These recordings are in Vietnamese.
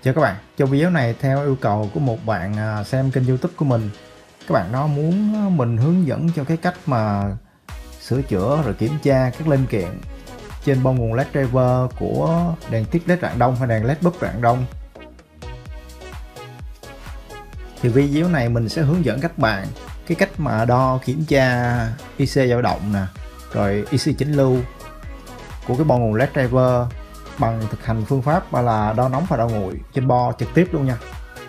Chào các bạn, trong video này theo yêu cầu của một bạn xem kênh YouTube của mình. Các bạn đó muốn mình hướng dẫn cho cái cách mà sửa chữa rồi kiểm tra các linh kiện trên bo nguồn LED driver của đèn tiết LED rạng đông hay đèn LED bulb rạng đông. Thì video này mình sẽ hướng dẫn các bạn cái cách mà đo kiểm tra IC dao động nè, rồi IC chỉnh lưu của cái bo nguồn LED driver bằng thực hành phương pháp là đo nóng và đo nguội trên bo trực tiếp luôn nha.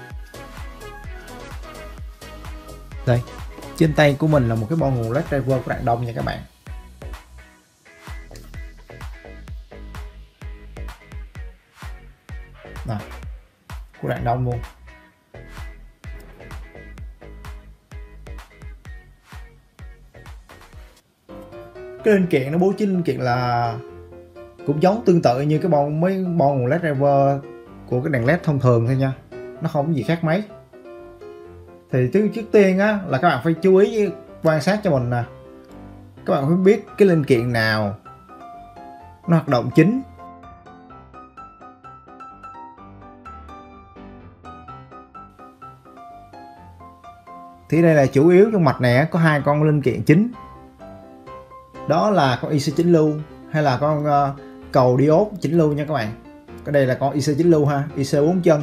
Đây, trên tay của mình là một cái bo nguồn LED driver của rạng đông nha các bạn. Nào, của rạng đông luôn. Cái linh kiện nó bố trí linh kiện là cũng giống tương tự như cái mấy bo nguồn LED driver của cái đèn LED thông thường thôi nha, nó không có gì khác mấy. Thì trước tiên á là các bạn phải chú ý quan sát cho mình nè, các bạn phải biết cái linh kiện nào nó hoạt động chính. Thì đây là chủ yếu trong mạch này có hai con linh kiện chính, đó là con IC chỉnh lưu hay là con cầu diode chỉnh lưu nha các bạn. Cái đây là con IC chỉnh lưu ha, IC 4 chân.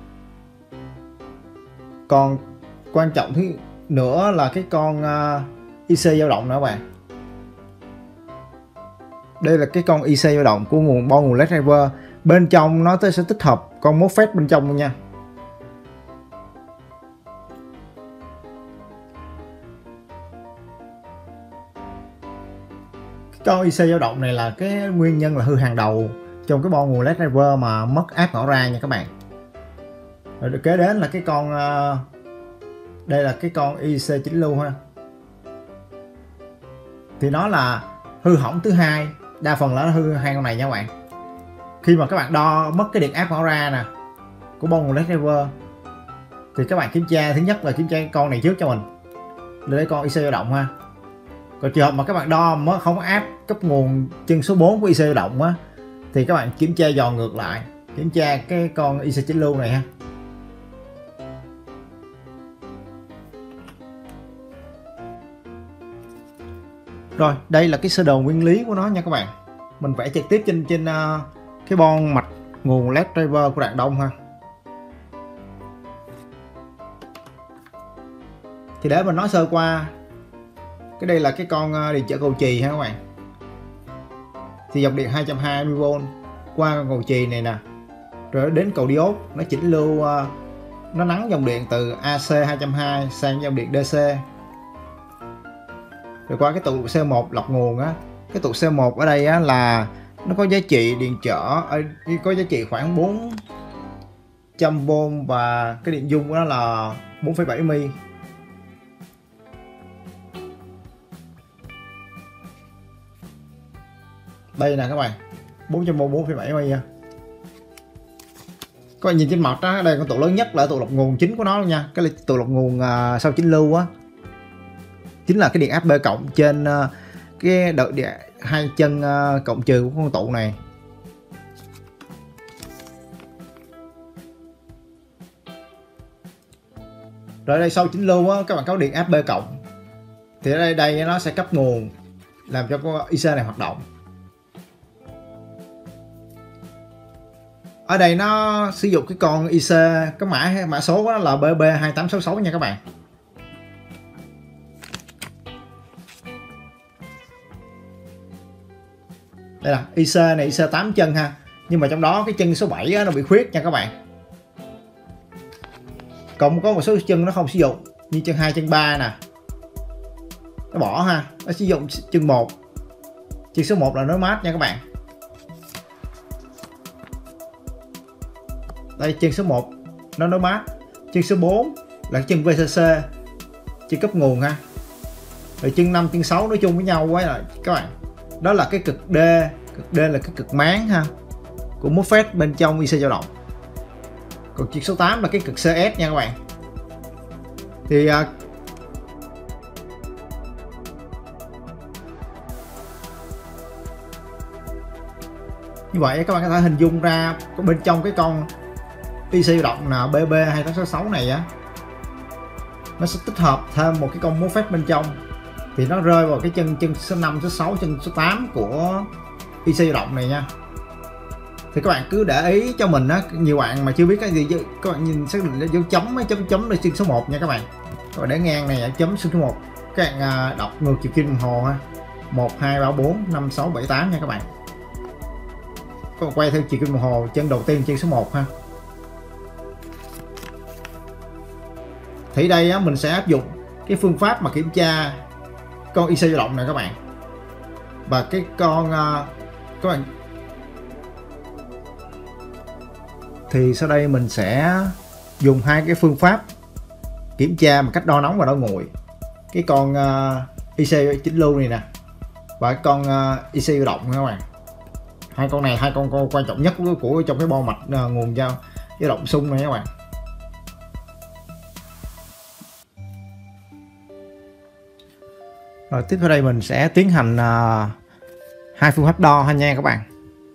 Còn quan trọng thứ nữa là cái con IC dao động nữa các bạn. Đây là cái con IC dao động của bo nguồn LED driver. Bên trong nó sẽ tích hợp con MOSFET bên trong luôn nha. Con IC dao động này là cái nguyên nhân là hư hàng đầu trong cái bo nguồn LED driver mà mất áp ngõ ra nha các bạn. Rồi kế đến là cái con đây là cái con IC chỉnh lưu ha. Thì nó là hư hỏng thứ hai, đa phần là nó hư hai con này nha các bạn. Khi mà các bạn đo mất cái điện áp ngõ ra nè của bo nguồn LED driver thì các bạn kiểm tra, thứ nhất là kiểm tra cái con này trước cho mình. Đây con IC dao động ha. Còn trường hợp mà các bạn đo mà không áp cấp nguồn chân số 4 của IC dao động á thì các bạn kiểm tra dò ngược lại, kiểm tra cái con IC chỉnh lưu này ha. Rồi, đây là cái sơ đồ nguyên lý của nó nha các bạn. Mình vẽ trực tiếp trên cái bon mạch nguồn LED driver của rạng đông ha. Thì để mình nói sơ qua, cái đây là cái con điện trở cầu chì ha các bạn. Thì dòng điện 220V qua con cầu chì này nè, rồi đến cầu diode nó chỉnh lưu, nó nắn dòng điện từ AC 220 sang dòng điện DC. Rồi qua cái tụ C1 lọc nguồn á, cái tụ C1 ở đây á là nó có giá trị điện trở, có giá trị khoảng 400V và cái điện dung của nó là 4,7 mA. Đây nè các bạn, 400V 4,7 mA nha. Các bạn nhìn trên mặt đó, đây con tụ lớn nhất là tụ lọc nguồn chính của nó luôn nha. Cái tụ lọc nguồn sau chỉnh lưu á chính là cái điện áp B cộng trên cái đợt điện hai chân cộng trừ của con tụ này. Rồi đây sau chỉnh lưu á, các bạn có điện áp B cộng. Thì ở đây nó sẽ cấp nguồn làm cho con IC này hoạt động. Ở đây nó sử dụng cái con IC, cái mã số đó là BB2866 nha các bạn. Đây là IC này, IC 8 chân ha. Nhưng mà trong đó cái chân số 7 á, nó bị khuyết nha các bạn. Còn có một số chân nó không sử dụng, như chân 2, chân 3 nè, nó bỏ ha, nó sử dụng chân 1. Chân số 1 là nối mát nha các bạn. Đây chân số 1 nó nối mát. Chân số 4 là chân VCC, chân cấp nguồn ha. Rồi chân 5, chân 6 nói chung với nhau quá là các bạn. Đó là cái cực D là cái cực máng ha của MOSFET bên trong IC dao động. Còn chân số 8 là cái cực CS nha các bạn. Thì như vậy các bạn có thể hình dung ra bên trong cái con IC dao động là BB2866 này á, nó sẽ tích hợp thêm một cái con MOSFET bên trong, thì nó rơi vào cái chân số 5, số 6, chân số 8 của IC dao động này nha. Thì các bạn cứ để ý cho mình á, nhiều bạn mà chưa biết cái gì các bạn nhìn xác định dấu chấm là chân số 1 nha các bạn. Các bạn để ngang này ở chấm số 1, các bạn đọc ngược chiều kim đồng hồ ha, 1 2 3 4 5 6 7 8 nha các bạn. Các bạn quay theo chiều kim đồng hồ, chân đầu tiên chân số 1 ha. Thì đây á, mình sẽ áp dụng cái phương pháp mà kiểm tra con IC dao động này các bạn. Và cái con các bạn, thì sau đây mình sẽ dùng hai cái phương pháp kiểm tra một cách đo nóng và đo nguội. Cái con IC chỉnh lưu này nè, và cái con IC dao động các bạn. Hai con này, hai con quan trọng nhất của trong cái bo mạch nguồn dao động xung này các bạn. Rồi tiếp theo đây mình sẽ tiến hành hai phương pháp đo ha nha các bạn.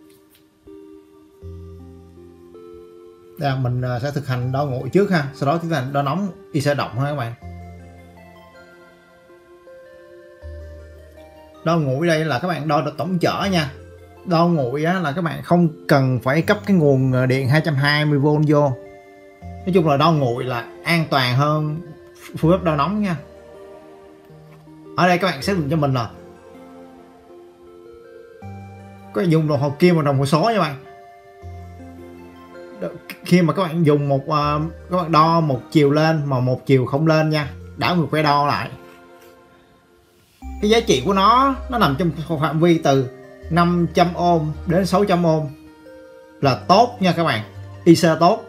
Đây, mình sẽ thực hành đo nguội trước ha, sau đó tiến hành đo nóng IC dao động ha các bạn. Đo nguội đây là các bạn đo được tổng chở nha. Đo nguội á, là các bạn không cần phải cấp cái nguồn điện 220V vô. Nói chung là đo nguội là an toàn hơn phương pháp đo nóng nha. Ở đây các bạn xác định cho mình là các bạn dùng đồng hồ kim và đồng hồ số nha bạn. Khi mà các bạn dùng các bạn đo một chiều lên mà một chiều không lên nha, đảo ngược quay đo lại, cái giá trị của nó nằm trong phạm vi từ 500 ohm đến 600 ohm là tốt nha các bạn, IC tốt.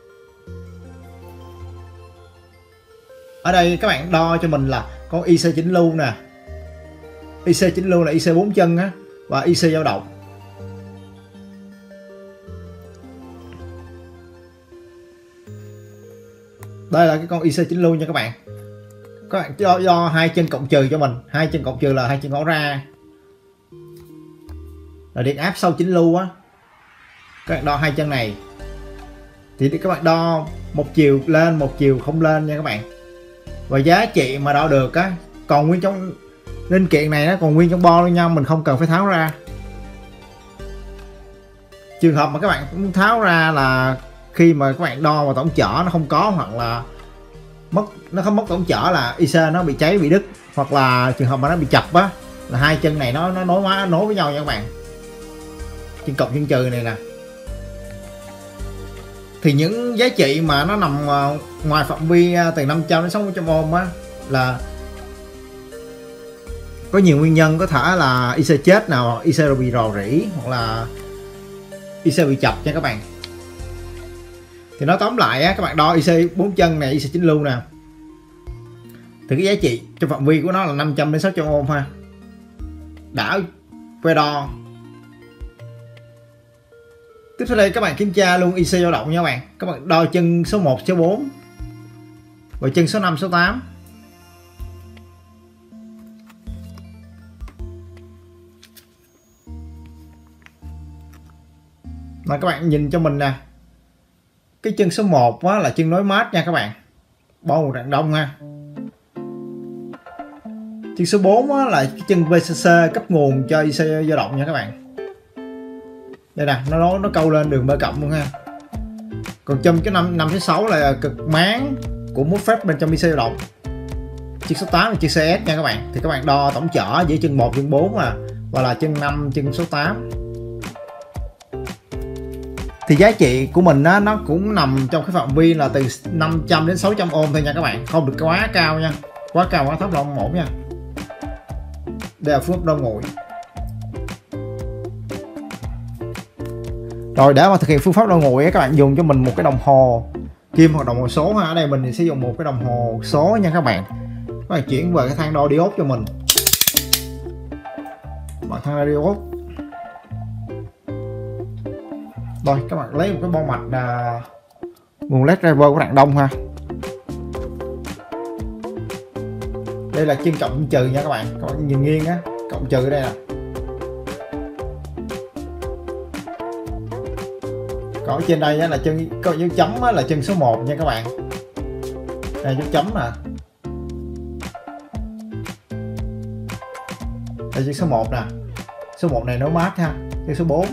Ở đây các bạn đo cho mình là con IC chỉnh lưu nè, IC chỉnh lưu là IC 4 chân á, và IC dao động. Đây là cái con IC chỉnh lưu nha các bạn. Các bạn đo hai chân cộng trừ cho mình, hai chân cộng trừ là hai chân ngõ ra, là điện áp sau chỉnh lưu á. Các bạn đo hai chân này thì các bạn đo một chiều lên một chiều không lên nha các bạn. Và giá trị mà đo được á còn nguyên trong linh kiện này, nó còn nguyên trong bo luôn nha, mình không cần phải tháo ra. Trường hợp mà các bạn muốn tháo ra là khi mà các bạn đo mà tổng chở nó không có, hoặc là nó không mất tổng chở là IC nó bị cháy, bị đứt, hoặc là trường hợp mà nó bị chập á, là hai chân này nó nối với nhau nha các bạn, chân cộng chân trừ này nè. Thì những giá trị mà nó nằm ngoài phạm vi từ 500 đến 600 ohm á là có nhiều nguyên nhân, có thể là IC chết nào, IC bị rò rỉ, hoặc là IC bị chập nha các bạn. Thì nói tóm lại á, các bạn đo IC 4 chân này, IC chỉnh lưu nè, thì cái giá trị trong phạm vi của nó là 500 đến 600 ohm ha. Đã quay đo. Tiếp theo đây các bạn kiểm tra luôn IC dao động nha các bạn. Các bạn đo chân số 1, số 4 và chân số 5, số 8. Mà các bạn nhìn cho mình nè, cái chân số 1 á, là chân nối mát nha các bạn, bo màu rạng đông ha. Chân số 4 á, là cái chân VCC cấp nguồn cho IC dao động nha các bạn. Đây nè, nó câu lên đường B cộng luôn ha. Còn trong cái 5 số 6 là cực máng của MOSFET bên trong IC dao động. Chân số 8 là chân CS nha các bạn. Thì các bạn đo tổng chở giữa chân 1, chân 4 và là chân 5, chân số 8. Thì giá trị của mình á, nó cũng nằm trong cái phạm vi là từ 500 đến 600 ohm thôi nha các bạn, không được quá cao nha, quá cao quá thấp là không ổn nha. Đây là phương pháp đo nguội. Rồi để mà thực hiện phương pháp đo nguội các bạn dùng cho mình một cái đồng hồ kim hoặc đồng hồ số ha. Ở đây mình sẽ dùng một cái đồng hồ số nha các bạn. Các bạn chuyển về cái thang đo diode cho mình, bằng thang đo diode. Rồi các bạn lấy một cái bo mạch nguồn led driver của đạn đông ha. Đây là chân cộng trừ nha các bạn. Các bạn nhìn nghiêng á, cộng trừ ở đây nè. Còn ở trên đây á, là chân có dấu chấm á, là chân số 1 nha các bạn. Đây dấu chấm nè. Đây chân số 1 nè. Số 1 này nối mát ha. Chân số 4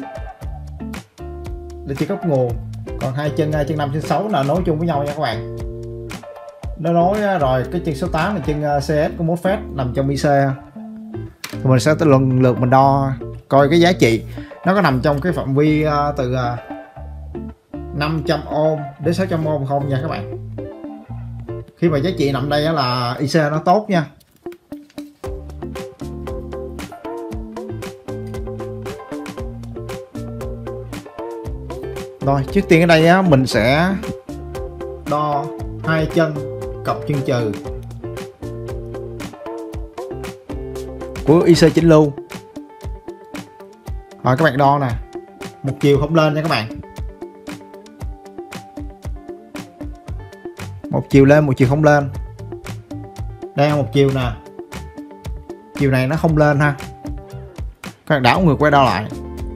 là chỉ góc nguồn. Còn hai chân 5 chân 6 là nối chung với nhau nha các bạn. Nó nối rồi cái chân số 8 là chân CS của MOSFET nằm trong IC. Thì mình sẽ lần lượt mình đo coi cái giá trị nó có nằm trong cái phạm vi từ 500 ohm đến 600 ohm không nha các bạn. Khi mà giá trị nằm đây là IC nó tốt nha. Rồi trước tiên ở đây mình sẽ đo hai chân cọc chân trừ của IC chỉnh lưu. Rồi các bạn đo nè, một chiều không lên nha các bạn. Một chiều lên, một chiều không lên. Đây một chiều nè, chiều này nó không lên ha. Các bạn đảo ngược quay đo lại.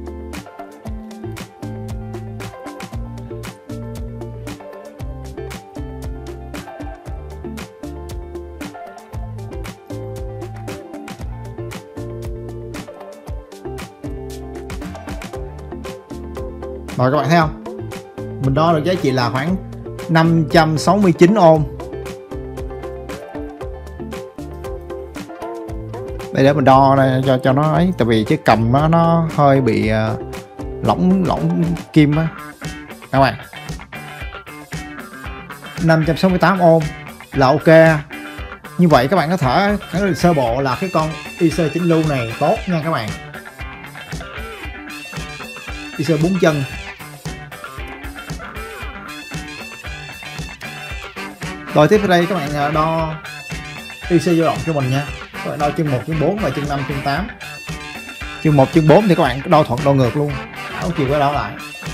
Rồi các bạn thấy không? Mình đo được giá trị là khoảng 569 ohm. Đây để mình đo đây cho nó ấy, tại vì cái cầm nó hơi bị lỏng kim á các bạn. 568 ohm là ok. Như vậy các bạn có thể khẳng định sơ bộ là cái con IC chỉnh lưu này tốt nha các bạn. IC 4 chân. Rồi tiếp theo đây các bạn đo IC dao động cho mình nha. Các bạn đo chân 1, chân 4 và chân 5, chân 8. Chân 1, chân 4 thì các bạn đo thuận đo ngược luôn. Đảo chiều qua đảo lại.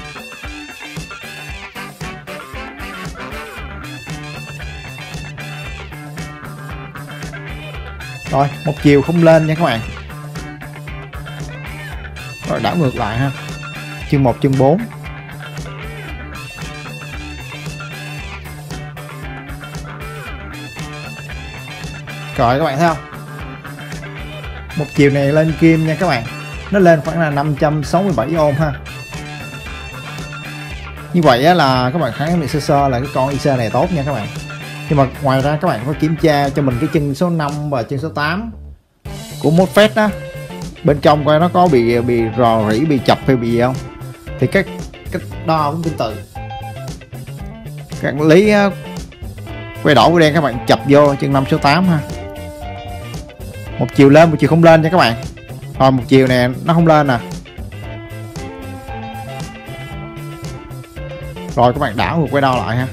Rồi, một chiều không lên nha các bạn. Rồi đảo ngược lại ha. Chân 1, chân 4. Rồi các bạn thấy không? Một chiều này lên kim nha các bạn. Nó lên khoảng là 567 ohm ha. Như vậy là các bạn khẳng định sơ sơ là cái con IC này tốt nha các bạn. Nhưng mà ngoài ra các bạn có kiểm tra cho mình cái chân số 5 và chân số 8 của MOSFET đó. Bên trong coi nó có bị rò rỉ, bị chập hay bị gì không. Thì cái đo cũng tương tự. Các bạn lý quay đỏ quay đen các bạn chập vô chân 5 số 8 ha. Một chiều lên, một chiều không lên nha các bạn. Rồi một chiều nè nó không lên nè. Rồi các bạn đảo ngược quay đo lại ha.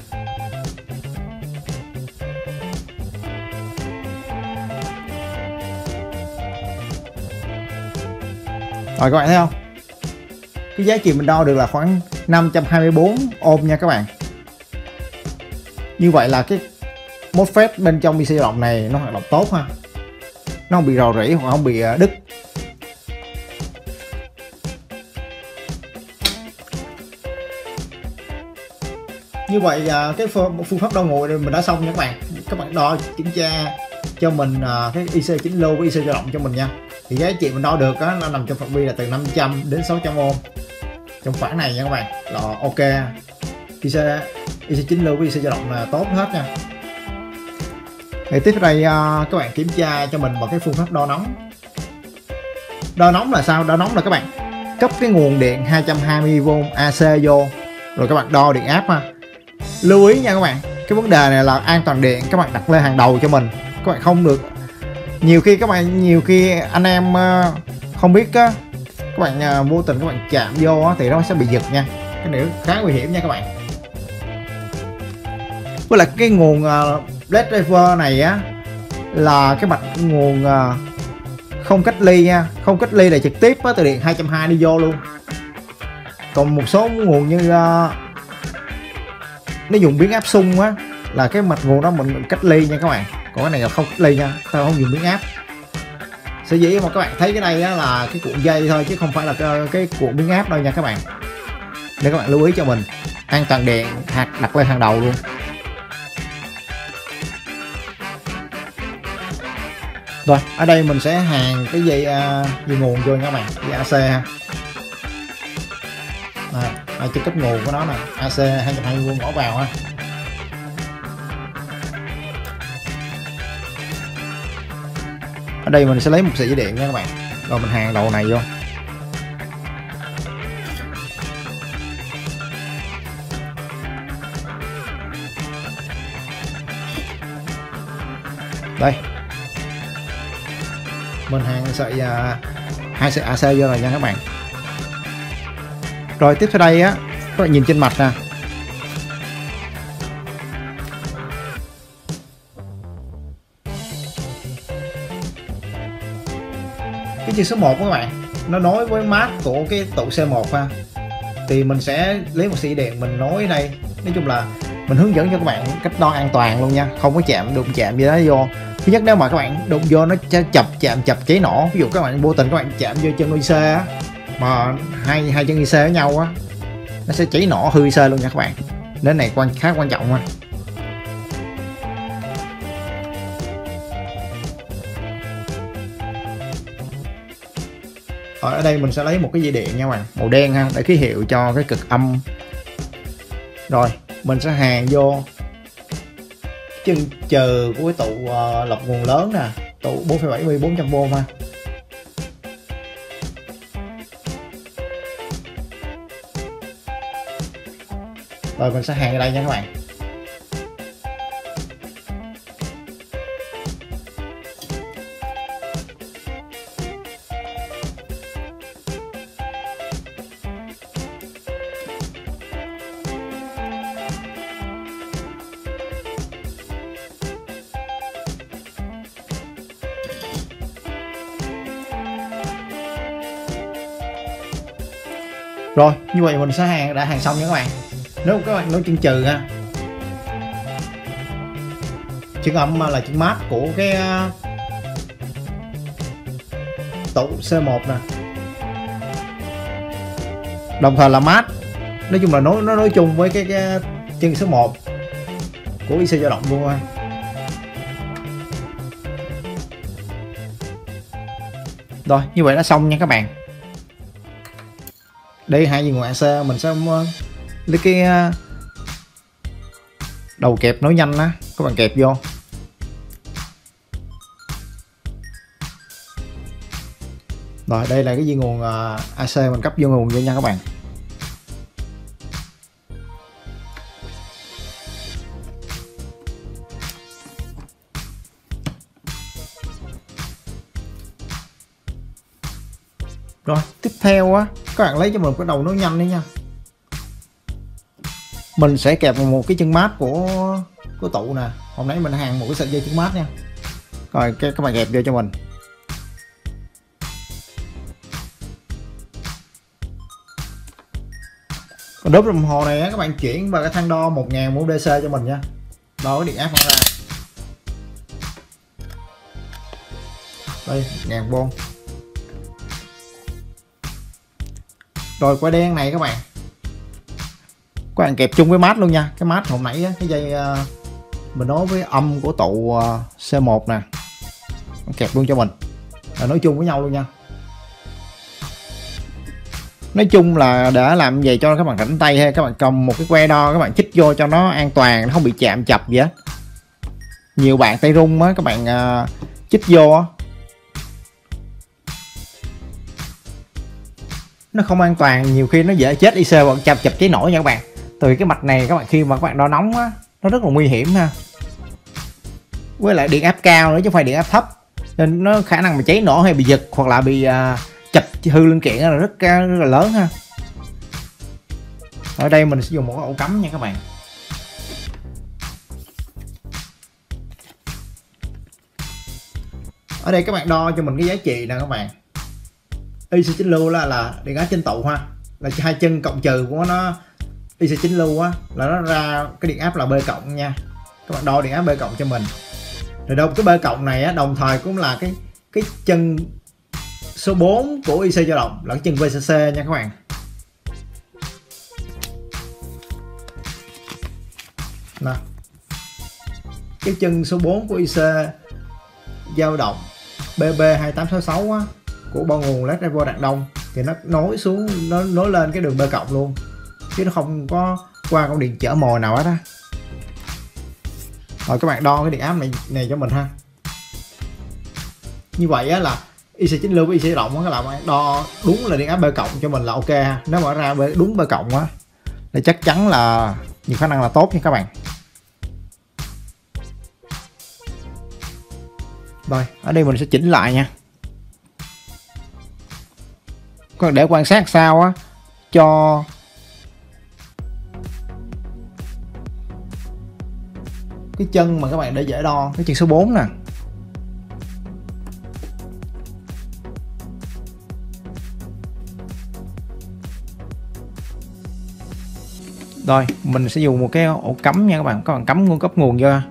Rồi các bạn thấy không? Cái giá trị mình đo được là khoảng 524 ohm nha các bạn. Như vậy là cái MOSFET bên trong IC dao động này nó hoạt động tốt ha. Nó không bị rò rỉ hoặc không bị đứt. Như vậy cái phương pháp đo nguội mình đã xong nha các bạn. Các bạn đo kiểm tra cho mình cái IC chỉnh lưu với IC dao động cho mình nha. Thì giá trị mình đo được đó, nó nằm trong phạm vi là từ 500 đến 600 ohm. Trong khoảng này nha các bạn là ok. IC chỉnh lưu với IC dao động là tốt hết nha. Thì tiếp đây các bạn kiểm tra cho mình bằng cái phương pháp đo nóng. Đo nóng là sao? Đo nóng là các bạn cấp cái nguồn điện 220V AC vô, rồi các bạn đo điện áp ha. Lưu ý nha các bạn, cái vấn đề này là an toàn điện các bạn đặt lên hàng đầu cho mình. Các bạn không được, nhiều khi anh em không biết á, các bạn vô tình các bạn chạm vô á, thì nó sẽ bị giật nha. Cái này khá nguy hiểm nha các bạn. Với lại cái nguồn LED driver này á là cái mạch nguồn không cách ly nha. Không cách ly là trực tiếp á, từ điện 220 đi vô luôn. Còn một số nguồn như nó dùng biến áp xung á là cái mạch nguồn đó mình cách ly nha các bạn. Còn cái này là không cách ly nha, tao không dùng biến áp. Sở dĩ mà các bạn thấy cái này á là cái cuộn dây thôi chứ không phải là cái cuộn biến áp đâu nha các bạn. Để các bạn lưu ý cho mình. An toàn điện đặt lên hàng đầu luôn. Rồi, ở đây mình sẽ hàn cái dây nguồn vô nha các bạn, dây AC ha. Ở trên cấp nguồn của nó nè, AC 220V bỏ vào ha. Ở đây mình sẽ lấy một sợi dây điện nha các bạn. Rồi mình hàn đầu này vô. Đây. Mình hàn sợi hai sợi AC vô rồi nha các bạn. Rồi tiếp theo đây á, các bạn nhìn trên mặt nè. Cái chân số 1 các bạn, nó nối với mát của cái tụ C1 ha. Thì mình sẽ lấy một sợi điện mình nối đây. Nói chung là mình hướng dẫn cho các bạn cách đo an toàn luôn nha, không có đụng chạm gì đó vô. Thứ nhất, nếu mà các bạn đụng vô nó chập cháy nổ, ví dụ các bạn vô tình các bạn chạm vô chân IC á, mà hai chân IC với nhau á, nó sẽ cháy nổ hư IC luôn nha các bạn. Đến này khá quan trọng ha. Ở đây mình sẽ lấy một cái dây điện nha các bạn, màu đen ha, để ký hiệu cho cái cực âm. Rồi mình sẽ hàn vô chân chờ của cái tụ lọc nguồn lớn nè, tụ 4,7 400V ha. Rồi mình sẽ hàn ở đây nha các bạn. Rồi như vậy mình sẽ đã hàn xong nha các bạn. Nếu các bạn nối chân trừ ha, chân âm là chân mát của cái tụ C1 nè, đồng thời là mát. Nói chung là nó nối chung với cái chân số 1 của IC dao động luôn ha. Rồi như vậy đã xong nha các bạn. Đây hai dây nguồn AC mình sẽ lấy cái đầu kẹp nối nhanh á, các bạn kẹp vô. Rồi đây là cái dây nguồn AC mình cấp vô nguồn vô nha các bạn. Rồi tiếp theo á, các bạn lấy cho mình cái đầu nối nhanh đi nha. Mình sẽ kẹp một cái chân mát của tụ nè. Hôm nãy mình hàn một cái sợi dây chân mát nha. Rồi các bạn kẹp vô cho mình. Còn đốp đồng hồ này á, các bạn chuyển vào cái thang đo 1000 DC cho mình nha. Đo cái điện áp ra. Đây 1000V. Rồi que đen này các bạn kẹp chung với mát luôn nha. Cái mát hồi nãy á, cái dây mình nối với âm của tụ C1 nè, kẹp luôn cho mình, là nối chung với nhau luôn nha. Nói chung là để làm vậy cho các bạn rảnh tay, hay các bạn cầm một cái que đo các bạn chích vô cho nó an toàn, nó không bị chạm chập gì á. Nhiều bạn tay rung á, các bạn chích vô á, nó không an toàn, nhiều khi nó dễ chết IC hoặc chập cháy nổ nha các bạn. Từ cái mạch này các bạn, khi mà các bạn đo nóng á, nó rất là nguy hiểm ha. Với lại điện áp cao nữa chứ không phải điện áp thấp, nên nó khả năng mà cháy nổ hay bị giật hoặc là bị chập hư linh kiện là rất là lớn ha. Ở đây mình sẽ dùng một cái ổ cắm nha các bạn. Ở đây các bạn đo cho mình cái giá trị nè các bạn. IC chính lưu là điện áp trên tụ ha, là hai chân cộng trừ của nó. IC chính lưu á là nó ra cái điện áp là B cộng nha. Các bạn đo điện áp B cộng cho mình. Rồi đâu cái B cộng này á, đồng thời cũng là cái chân số 4 của IC dao động, là cái chân VCC nha các bạn. Nè, cái chân số 4 của IC dao động BB2866 á, của bao nguồn LED driver đạn đông thì nó nối xuống, nó nối lên cái đường B cộng luôn, chứ nó không có qua con điện chở mồi nào hết á. Rồi các bạn đo cái điện áp này cho mình ha. Như vậy á là IC9 lưu với IC động á, các bạn đo đúng là điện áp B cộng cho mình là ok ha. Nếu mà ra đúng B cộng á thì chắc chắn là nhiều khả năng là tốt nha các bạn. Rồi ở đây mình sẽ chỉnh lại nha. Còn để quan sát sao á cho cái chân mà các bạn để dễ đo, cái chân số 4 nè. Rồi mình sẽ dùng một cái ổ cắm nha các bạn cắm nguồn cấp nguồn vô.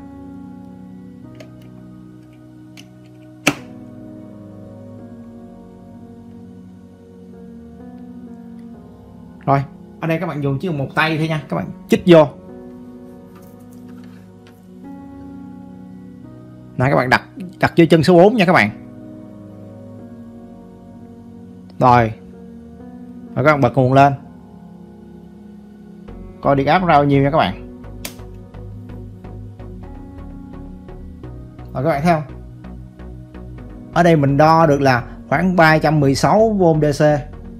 Rồi ở đây các bạn dùng chỉ dùng một tay thôi nha, các bạn chích vô. Nãy các bạn đặt vô chân số 4 nha các bạn. Rồi các bạn bật nguồn lên, coi điện áp ra bao nhiêu nha các bạn. Rồi các bạn thấy không, ở đây mình đo được là khoảng 316V DC,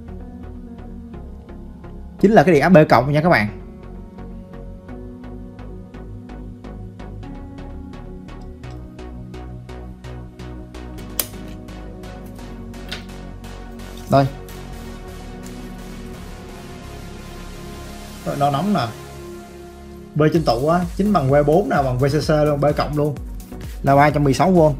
chính là cái điện áp B cộng nha các bạn. Rồi đo nóng nè, B trên tụ á chính bằng V4 nè, bằng VCC luôn, B cộng luôn là 316V.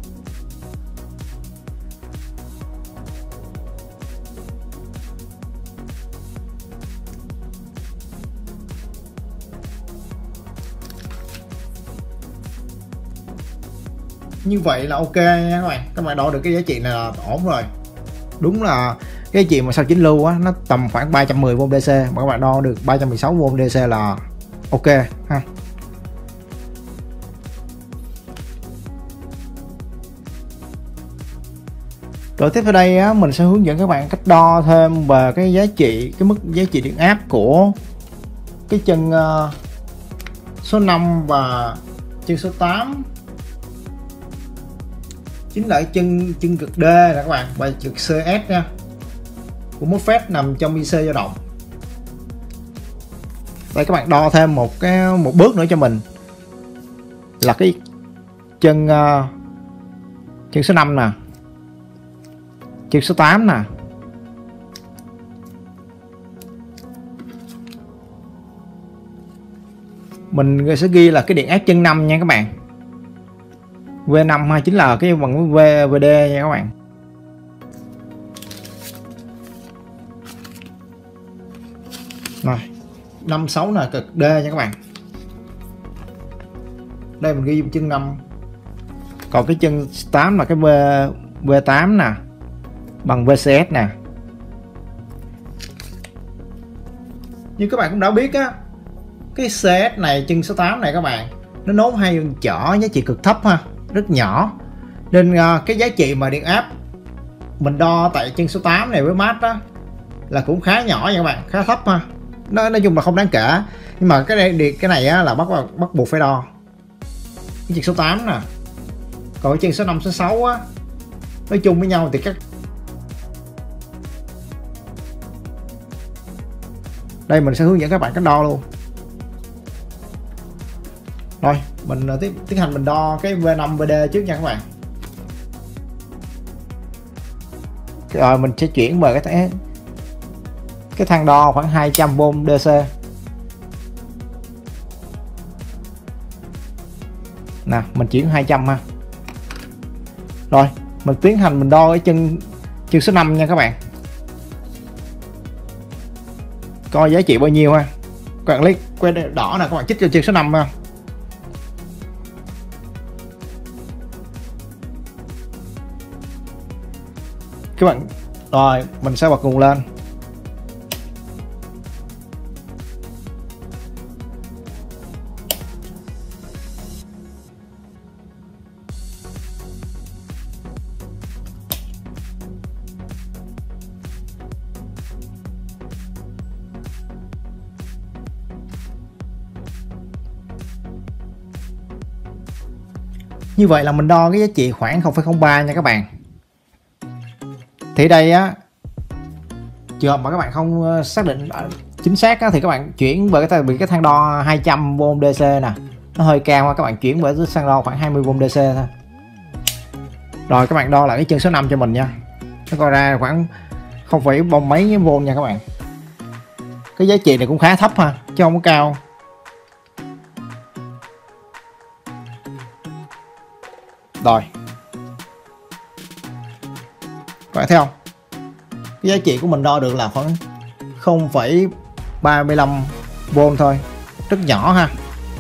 Như vậy là ok nha các bạn đo được cái giá trị này là ổn rồi. Đúng là cái giá trị mà sau chỉnh lưu á nó tầm khoảng 310V DC, mà các bạn đo được 316V DC là ok ha. Rồi tiếp theo đây á, mình sẽ hướng dẫn các bạn cách đo thêm về cái giá trị, cái mức giá trị điện áp của cái chân số 5 và chân số 8, chính là cái chân cực D nè các bạn, và cực CS nha, của MOSFET nằm trong IC dao động. Đây các bạn đo thêm một bước nữa cho mình là cái chân số 5 nè, chân số 8 nè. Mình sẽ ghi là cái điện áp chân 5 nha các bạn. V5 hay chính là cái bằng VD nha các bạn. Rồi 56 là cực D nha các bạn. Đây mình ghi chân 5. Còn cái chân 8 là cái V8 nè, bằng VCS nè. Như các bạn cũng đã biết á, cái CS này, chân số 8 này các bạn, nó nốt hay chở giá trị cực thấp ha, rất nhỏ, nên cái giá trị mà điện áp mình đo tại chân số 8 này với mát đó là cũng khá nhỏ nha các bạn, khá thấp ha. Nói chung là không đáng kể, nhưng mà cái này á, là bắt buộc phải đo cái chân số 8 nè. Còn cái chân số 5, số 6 á, nói chung với nhau thì đây mình sẽ hướng dẫn các bạn cách đo luôn. Rồi mình tiến hành mình đo cái V5 VD trước nha các bạn. Rồi mình sẽ chuyển về cái thang đo khoảng 200V DC nè, mình chuyển 200 ha. Rồi mình tiến hành mình đo cái chân số 5 nha các bạn, coi giá trị bao nhiêu ha. Các bạn lấy que đỏ nè, các bạn chích cho chân số 5 ha. Các bạn, rồi mình sẽ bật nguồn lên. Như vậy là mình đo cái giá trị khoảng 0,03 nha các bạn. Thì đây á, trường hợp mà các bạn không xác định chính xác á, thì các bạn chuyển về cái thang đo 200V DC nè, nó hơi cao, các bạn chuyển về cái thang đo khoảng 20V DC thôi. Rồi các bạn đo lại cái chân số 5 cho mình nha, nó coi ra khoảng 0,3 mấy V nha các bạn. Cái giá trị này cũng khá thấp ha, chứ không có cao. Rồi các bạn thấy không, cái giá trị của mình đo được là khoảng 0,35V thôi, rất nhỏ ha.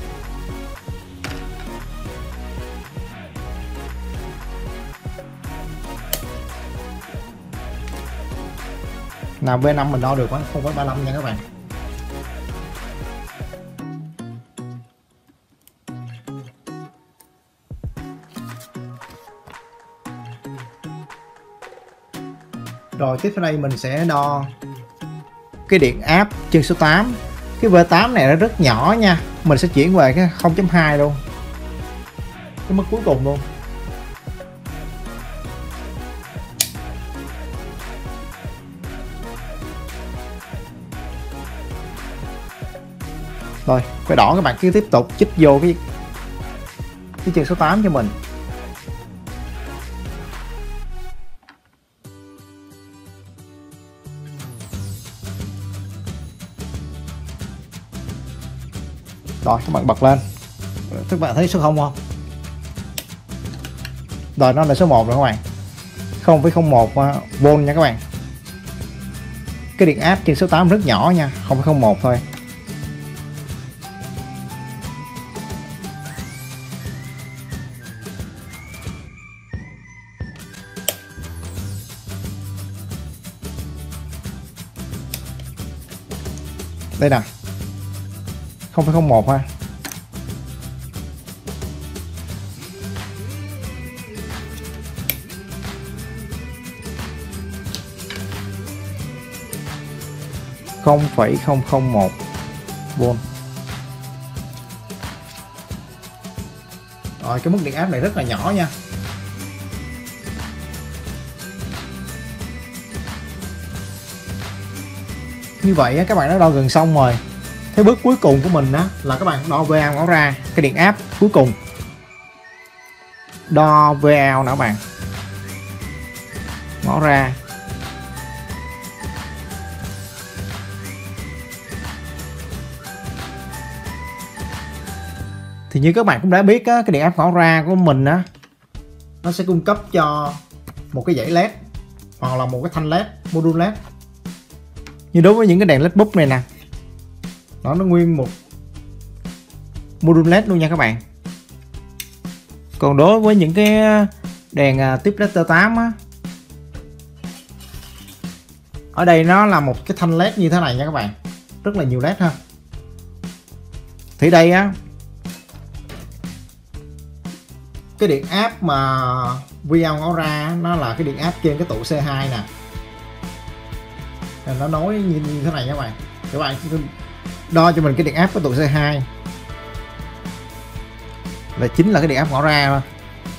Nào V5 mình đo được khoảng 0,35 nha các bạn. Rồi tiếp theo đây mình sẽ đo cái điện áp chân số 8. Cái V8 này nó rất nhỏ nha, mình sẽ chuyển về cái 0.2 luôn, cái mức cuối cùng luôn. Rồi cái đỏ các bạn cứ tiếp tục chích vô cái chân số 8 cho mình. Rồi các bạn bật lên, các bạn thấy số 0 không? Rồi nó là số 1 rồi các bạn, 0,01V nha các bạn. Cái điện áp trên số 8 rất nhỏ nha, 0,01 thôi. Đây nè, 0,01 ha. Không phẩy 001 V. Rồi cái mức điện áp này rất là nhỏ nha. Như vậy các bạn đã đo gần xong rồi. Thế bước cuối cùng của mình á là các bạn đo VA ngõ ra, cái điện áp cuối cùng. Đo VA nè các bạn. Ngõ ra. Thì như các bạn cũng đã biết á, cái điện áp ngõ ra của mình á, nó sẽ cung cấp cho một cái dãy led hoặc là một cái thanh led, module led. Như đối với những cái đèn led bulb này nè, nó nguyên một module led luôn nha các bạn. Còn đối với những cái đèn tiếp led T8 á, ở đây nó là một cái thanh led như thế này nha các bạn, rất là nhiều led ha. Thì đây á, cái điện áp mà VA ngõ ra nó là cái điện áp trên cái tụ C2 nè, nó nối như thế này nha các bạn đo cho mình cái điện áp của tụ C2 là chính là cái điện áp ngõ ra thôi.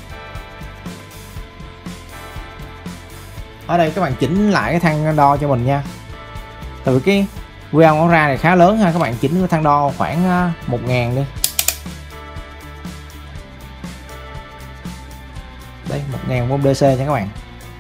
Ở đây các bạn chỉnh lại cái thang đo cho mình nha, từ cái VA ngõ ra này khá lớn ha, các bạn chỉnh cái thang đo khoảng 1000 đi. Đây 1000V DC nha các bạn.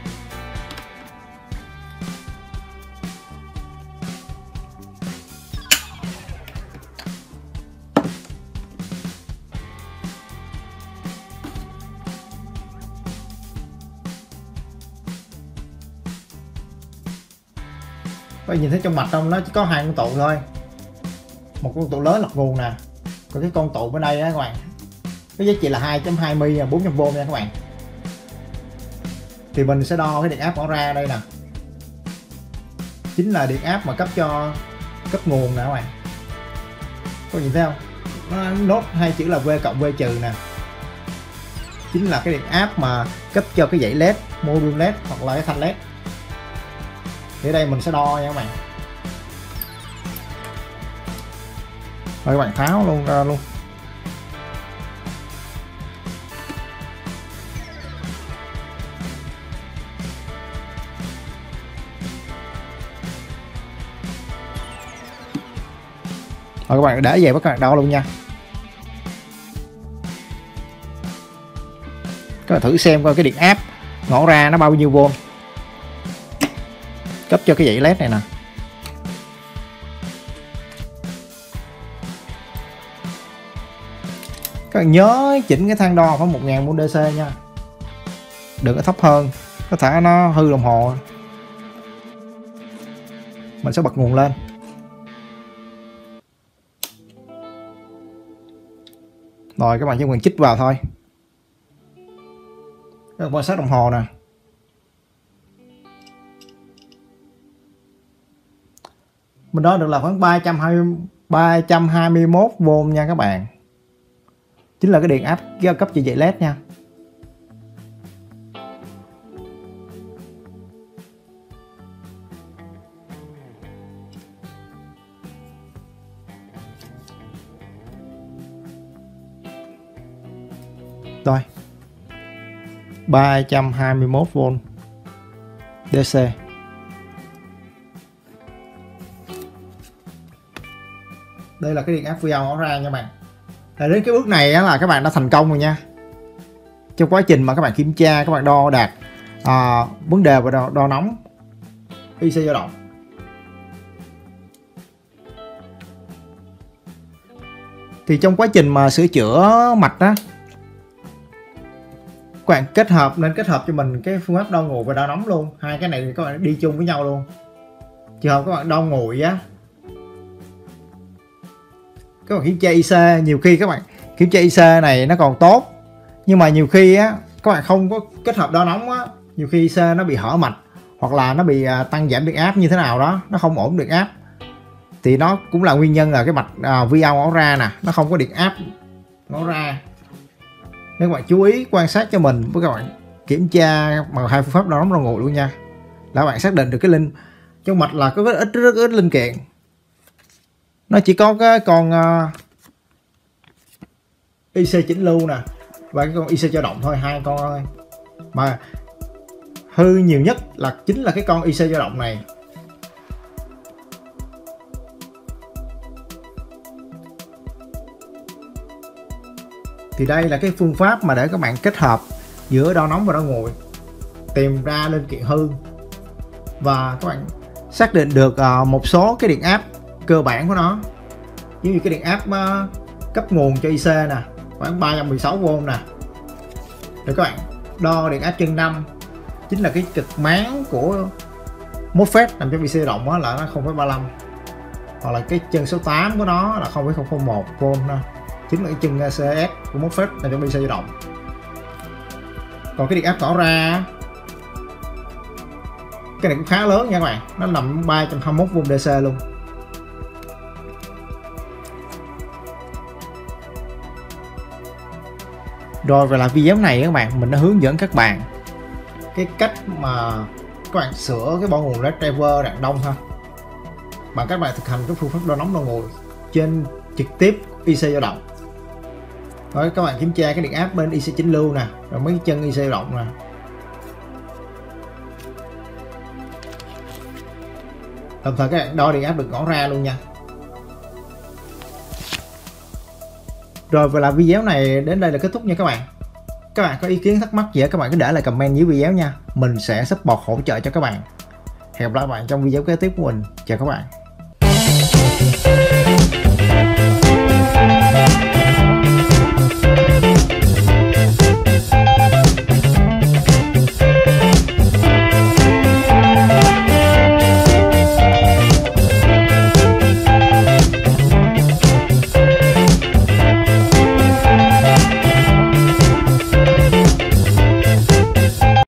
Các bạn nhìn thấy trong mạch trong nó chỉ có 2 con tụ thôi, một con tụ lớn lọc nguồn nè, còn cái con tụ bên đây đó các bạn, cái giá trị là 2.20 400V nha các bạn. Thì mình sẽ đo cái điện áp ngõ ra đây nè, chính là điện áp mà cấp nguồn nè các bạn. Có nhìn thấy không, nó nốt hai chữ là V cộng V trừ nè, chính là cái điện áp mà cấp cho cái dãy led, module led hoặc là cái thanh led. Thì ở đây mình sẽ đo nha các bạn. Rồi các bạn tháo luôn ra luôn. Rồi các bạn để về các bạn đo luôn nha. Các bạn thử xem coi cái điện áp ngõ ra nó bao nhiêu vôn cấp cho cái dãy led này nè. Các bạn nhớ chỉnh cái thang đo phải 1000 VDC nha, đừng có thấp hơn, có thể nó hư đồng hồ. Mình sẽ bật nguồn lên. Rồi các bạn chỉ cần chích vào thôi. Các bạn quan sát đồng hồ nè. Mình đo được là khoảng 321V nha các bạn. Chính là cái điện áp cấp cho dãy led nha. Rồi 321V DC. Đây là cái điện áp VO ngõ ra nha bạn. Đến cái bước này là các bạn đã thành công rồi nha. Trong quá trình mà các bạn kiểm tra, các bạn đo đạt vấn đề về đo nóng IC dao động. Thì trong quá trình mà sửa chữa mạch đó, các bạn nên kết hợp cho mình cái phương pháp đo nguội và đo nóng luôn. Hai cái này thì các bạn đi chung với nhau luôn. Trường hợp các bạn đo nguội á, các bạn kiểm tra IC, nhiều khi các bạn kiểm tra IC này nó còn tốt, nhưng mà nhiều khi á các bạn không có kết hợp đo nóng á, nhiều khi IC nó bị hở mạch hoặc là nó bị tăng giảm điện áp như thế nào đó, nó không ổn điện áp, thì nó cũng là nguyên nhân là cái mạch VO ngõ ra nè, nó không có điện áp ngõ ra. Nên các bạn chú ý quan sát cho mình, với các bạn kiểm tra bằng hai phương pháp đo nóng đo nguội luôn nha, là các bạn xác định được cái linh trong mạch là có rất ít linh kiện. Nó chỉ có cái con IC chỉnh lưu nè và cái con IC dao động thôi, hai con thôi. Mà hư nhiều nhất là chính là cái con IC dao động này. Thì đây là cái phương pháp mà để các bạn kết hợp giữa đo nóng và đo nguội, tìm ra linh kiện hư và các bạn xác định được một số cái điện áp cơ bản của nó, giống như cái điện áp cấp nguồn cho IC nè, khoảng 316V nè. Rồi các bạn đo điện áp chân 5, chính là cái cực máng của MOSFET nằm trong IC dao động đó, là nó 0,35, hoặc là cái chân số 8 của nó là 0,001V nè, chính là cái chân CS của MOSFET nằm trong IC dao động. Còn cái điện áp tỏ ra cái này cũng khá lớn nha các bạn, nó nằm 321V DC luôn. Rồi về lại video này các bạn, mình đã hướng dẫn các bạn cái cách mà các bạn sửa cái bo nguồn led driver đạn đông ha, bằng các bạn thực hành cái phương pháp đo nóng đo nguội trên trực tiếp IC dao động. Rồi các bạn kiểm tra cái điện áp bên IC chỉnh lưu nè, rồi mấy cái chân IC dao động nè. Đồng thời các bạn đo điện áp được ngõ ra luôn nha. Rồi vậy là video này đến đây là kết thúc nha các bạn. Các bạn có ý kiến thắc mắc gì các bạn cứ để lại comment dưới video nha, mình sẽ support hỗ trợ cho các bạn. Hẹn gặp lại các bạn trong video kế tiếp của mình. Chào các bạn.